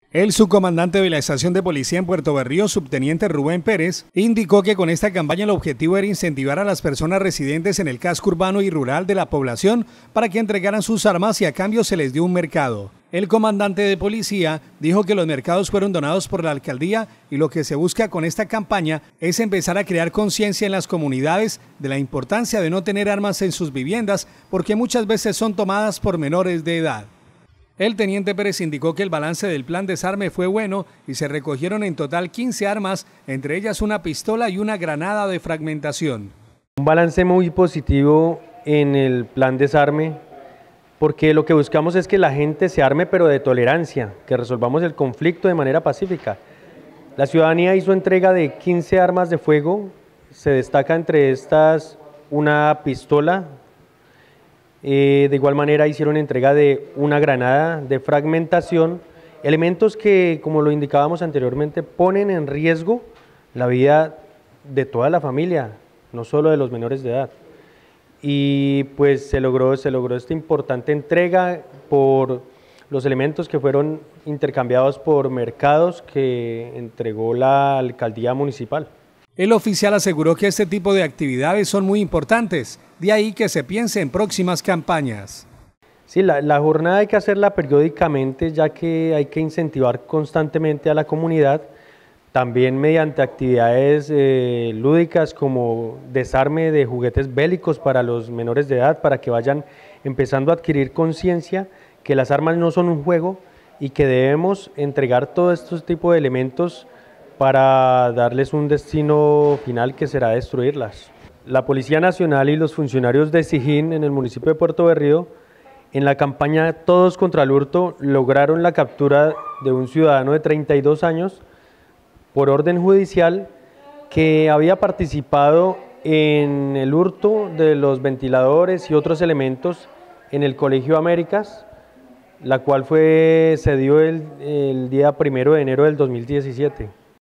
El subcomandante de la estación de policía en Puerto Berrío, subteniente Rubén Pérez, indicó que con esta campaña el objetivo era incentivar a las personas residentes en el casco urbano y rural de la población para que entregaran sus armas y a cambio se les dio un mercado. El comandante de policía dijo que los mercados fueron donados por la alcaldía y lo que se busca con esta campaña es empezar a crear conciencia en las comunidades de la importancia de no tener armas en sus viviendas porque muchas veces son tomadas por menores de edad. El teniente Pérez indicó que el balance del plan desarme fue bueno y se recogieron en total 15 armas, entre ellas una pistola y una granada de fragmentación. Un balance muy positivo en el plan desarme, porque lo que buscamos es que la gente se arme pero de tolerancia, que resolvamos el conflicto de manera pacífica. La ciudadanía hizo entrega de 15 armas de fuego, se destaca entre estas una pistola. De igual manera hicieron entrega de una granada de fragmentación, elementos que, como lo indicábamos anteriormente, ponen en riesgo la vida de toda la familia, no solo de los menores de edad. Y pues se logró esta importante entrega por los elementos que fueron intercambiados por mercados que entregó la alcaldía municipal. El oficial aseguró que este tipo de actividades son muy importantes, de ahí que se piense en próximas campañas. Sí, la jornada hay que hacerla periódicamente, ya que hay que incentivar constantemente a la comunidad, también mediante actividades lúdicas como desarme de juguetes bélicos para los menores de edad, para que vayan empezando a adquirir conciencia que las armas no son un juego y que debemos entregar todos estos tipos de elementos para darles un destino final que será destruirlas. La Policía Nacional y los funcionarios de SIJIN en el municipio de Puerto Berrío, en la campaña Todos contra el Hurto, lograron la captura de un ciudadano de 32 años por orden judicial que había participado en el hurto de los ventiladores y otros elementos en el Colegio Américas, la cual se dio el día 1 de enero del 2017.